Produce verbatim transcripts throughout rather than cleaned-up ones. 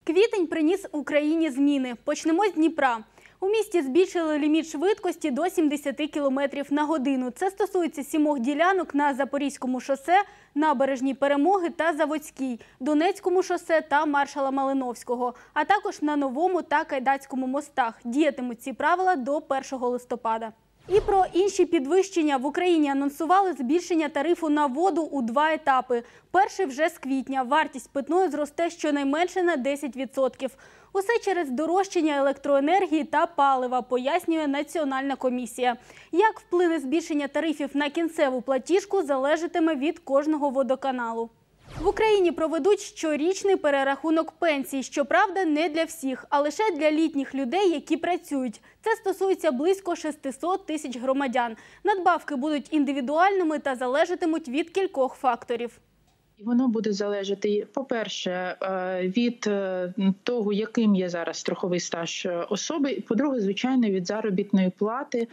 Квітень приніс Україні зміни. Почнемо з Дніпра. У місті збільшили ліміт швидкості до сімдесяти кілометрів на годину. Це стосується сімох ділянок на Запорізькому шосе, Набережній Перемоги та Заводській, Донецькому шосе та Маршала Малиновського, а також на Новому та Кайдацькому мостах. Діятимуть ці правила до першого листопада. І про інші підвищення. В Україні анонсували збільшення тарифу на воду у два етапи. Перший вже з квітня. Вартість питної зросте щонайменше на десять відсотків. Усе через дорожчання електроенергії та палива, пояснює Національна комісія. Як вплине збільшення тарифів на кінцеву платіжку, залежатиме від кожного водоканалу. В Україні проведуть щорічний перерахунок пенсій. Щоправда, не для всіх, а лише для літніх людей, які працюють. Це стосується близько шестисот тисяч громадян. Надбавки будуть індивідуальними та залежатимуть від кількох факторів. Воно буде залежати, по-перше, від того, яким є зараз страховий стаж особи, по-друге, звичайно, від заробітної плати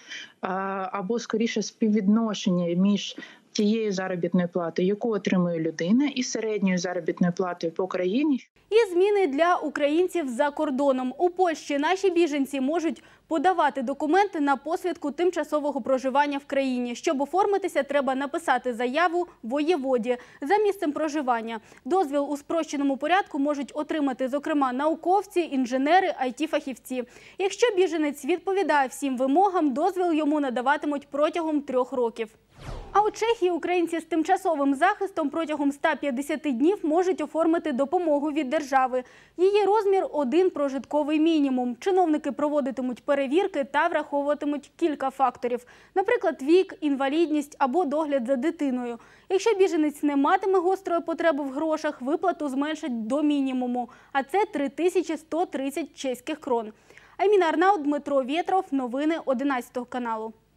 або, скоріше, співвідношення між тією заробітною платою, яку отримує людина, і середньою заробітною платою по країні. І зміни для українців за кордоном. У Польщі наші біженці можуть подавати документи на посвідку тимчасового проживання в країні. Щоб оформитися, треба написати заяву воєводі за місцем проживання. Дозвіл у спрощеному порядку можуть отримати, зокрема, науковці, інженери, ай ті-фахівці. Якщо біженець відповідає всім вимогам, дозвіл йому надаватимуть протягом трьох років. А у Чехії українці з тимчасовим захистом протягом ста п'ятдесяти днів можуть оформити допомогу від держави. Її розмір – один прожитковий мінімум. Чиновники проводитимуть перевірки та враховуватимуть кілька факторів. Наприклад, вік, інвалідність або догляд за дитиною. Якщо біженець не матиме гострої потреби в грошах, виплату зменшать до мінімуму. А це три тисячі сто тридцять чеських крон. Айміна Арнаут, Дмитро Вєтров. Новини одинадцятого каналу.